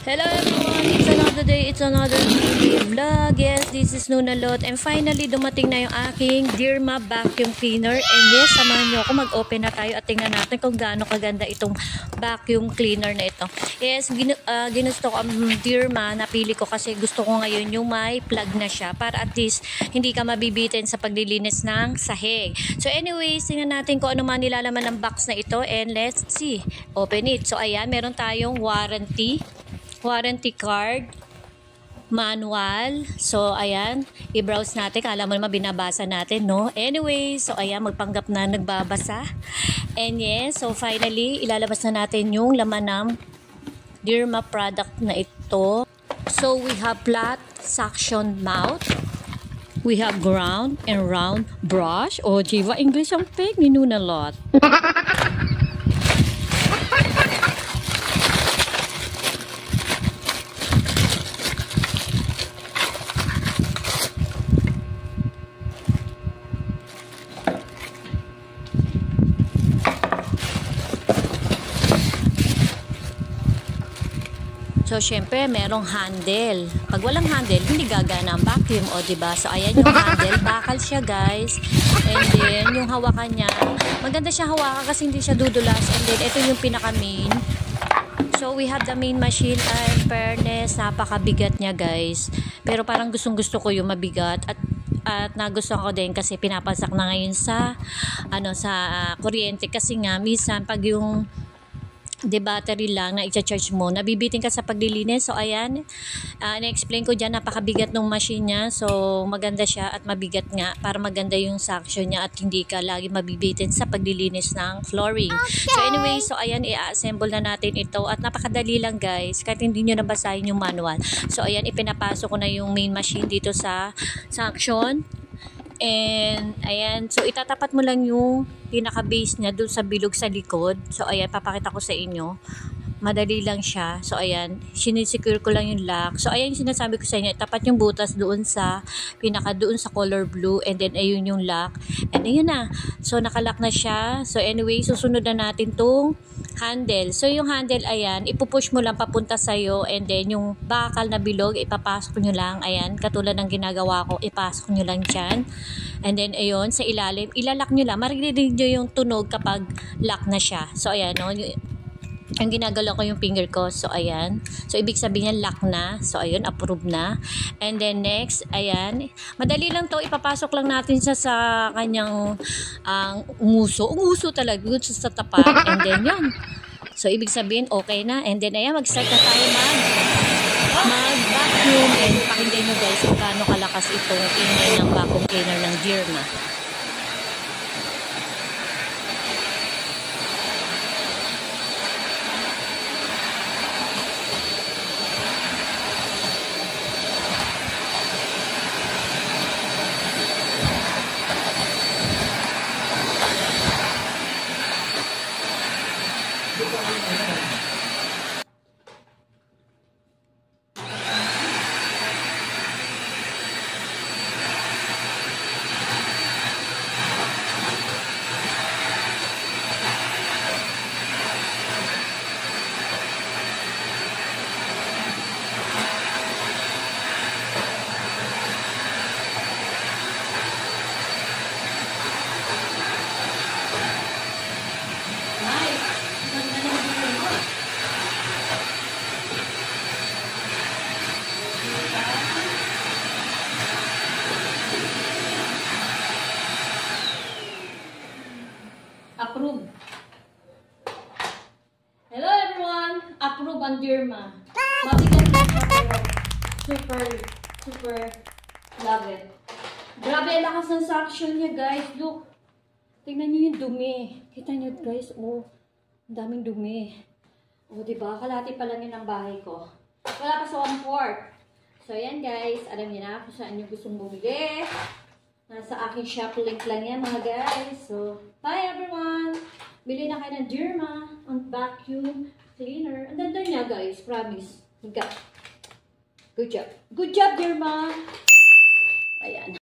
Hello everyone! It's another day, it's another vlog. Yes, this is Nunalot. And finally, dumating na yung aking Dirma vacuum cleaner. And yes, samahan nyo ako. Mag-open na tayo at tingnan natin kung gaano kaganda itong vacuum cleaner na ito. Yes, ginusto ko ang Dirma. Napili ko kasi gusto ko ngayon yung may plug na siya para at least hindi ka mabibitin sa paglilinis ng sahig. So anyways, tingnan natin kung ano man nilalaman ng box na ito. And let's see. Open it. So ayan, meron tayong warranty card, manual. So, ayan, i-browse natin. Kala mo naman binabasa natin, no? Anyway, so, ayan, magpanggap na nagbabasa. And yes, so finally, ilalabas na natin yung laman ng Dirma product na ito. So, we have flat suction mouth. We have ground and round brush. Oh, Jiva, English ang fake ni Nunalot. So, syempre, merong handle. Pag walang handle, hindi gagana ang vacuum, o diba? So, ayan yung handle. Bakal siya, guys. And then, yung hawakan niya, maganda siya hawakan kasi hindi siya dudulas. And then, ito yung pinaka-main. So, we have the main machine. And fairness, napakabigat niya, guys. Pero parang gustong-gusto ko yung mabigat. At nagustuhan ko din kasi pinapasak na ngayon sa, sa kuryente. Kasi nga, minsan, pag yung battery lang na i-charge mo, nabibitin ka sa paglilinis. So ayan, na-explain ko dyan, napakabigat ng machine niya. So maganda siya at mabigat nga para maganda yung suction niya at hindi ka lagi mabibitin sa paglilinis ng flooring. Okay. So anyway, so ayan, i-assemble na natin ito at napakadali lang, guys, kahit hindi nyo nabasahin yung manual. So ayan, ipinapasok ko na yung main machine dito sa suction. And ayan, so itatapat mo lang yung pinaka-base niya dun sa bilog sa likod. So ayan, papakita ko sa inyo. Madali lang siya. So ayan, sinisecure ko lang yung lock. So ayan yung sinasabi ko sa inyo, tapat yung butas doon sa doon sa color blue, and then ayun yung lock. And ayun na. So nakalock na siya. So anyway, susunod na natin tong handle. So yung handle, ayan, ipupush mo lang papunta sa'yo, and then yung bakal na bilog, ipapasok nyo lang. Ayan, katulad ng ginagawa ko, ipasok nyo lang dyan. And then ayun, sa ilalim, ilalak nyo lang. Maririnig nyo yung tunog kapag lock na siya. So ayan, no, ang ginagalaw ko yung finger ko. So ayan, so ibig sabihin niya lock na. So ayun, approve na. And then next, ayan, madali lang to, ipapasok lang natin siya sa kanyang umuso talaga sa tapat. And then yun, so ibig sabihin okay na. And then ayan, mag-start na tayo mag-vacuum. And pakinggan nyo, guys, kung paano kalakas itong ingay ng vacuum cleaner ng Dirma. Approve. Hello everyone! Approve ang Dirma. Mabigat na siya, pero super love it. Grabe, lakas ng suction niya, guys. Look. Tingnan niyo yung dumi. Kita niyo, guys. Oh, ang daming dumi. Oh, diba? Kalahati pa lang yun ang bahay ko. Wala pa sa 1/4. So, ayan, guys. Alam niyo na kung saan niyo gustong bumili. Nasa aking shop link lang yan, mga guys. So, bye everyone! Bili na kayo ng Dirma ang vacuum cleaner. Ang ganda niya, guys. Promise. Good job. Good job, Dirma! Ayan.